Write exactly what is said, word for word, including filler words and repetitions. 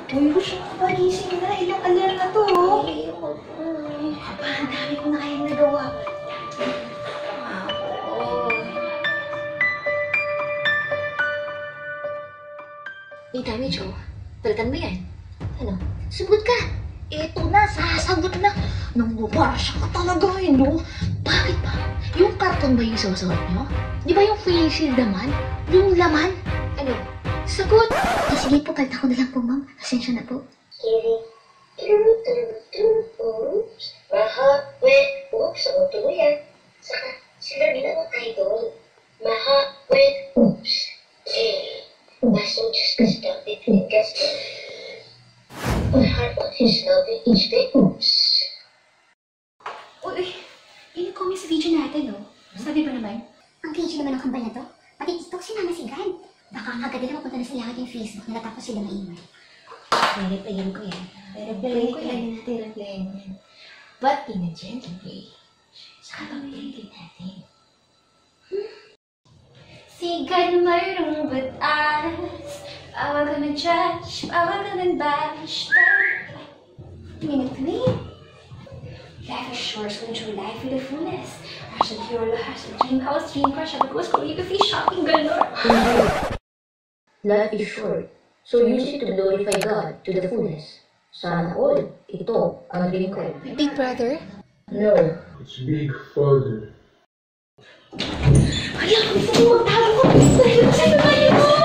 Uy, Rochelle, pagising na. Ilang alarm na to, oh. Ay, ako po. Aba, ang dami ko na kayang nagawa. May damage, oh. Palitan mo yan. Ano? Sumagot ka! Eto na, sasagot na. Nangbabasya ka talaga, eh, no? Bakit ba? Yung karton ba yung susuot nyo? Di ba yung face shield naman? Yung laman? Ano? Sagot! Eh, sige po, palta ko na lang po, ma'am. Pasensya na po. Kiri. Oops. Maha. Wait. Oops. Ang tuloy yan. Saka, sila bilang ang idol. Maha. Wait. Oops. Eh. Masong just kasi daw between guests. My heart on his loving each day. Oops. Uy, in-comment sa video natin, no? Sabi ba naman? Ang video naman ng kambal na to, pati TikTok sinamasigan. Baka kagad na mapunta na sa lahat yung Facebook na natapos sila maingay. Re-replayin ko yan. Re-replayin ko yan. Natin replayin yan. But in a gentle way. Saka pag-replay natin. Sigan mayroong batas. Bawal ka mag-judge, bawal ka mag-bash. Minute to me. Life is short, so enjoy life with the fullness. Hashtag hero, hashtag dream house, dream crush, hashtag go calligraphy, shopping, galore. Life is short, so use it to glorify God to the fullest. Sana all, ito ang dream ko. Big brother? No. It's Big Father. Hala, gusto mo magtago ko. Dahil sa'yo tayo mo!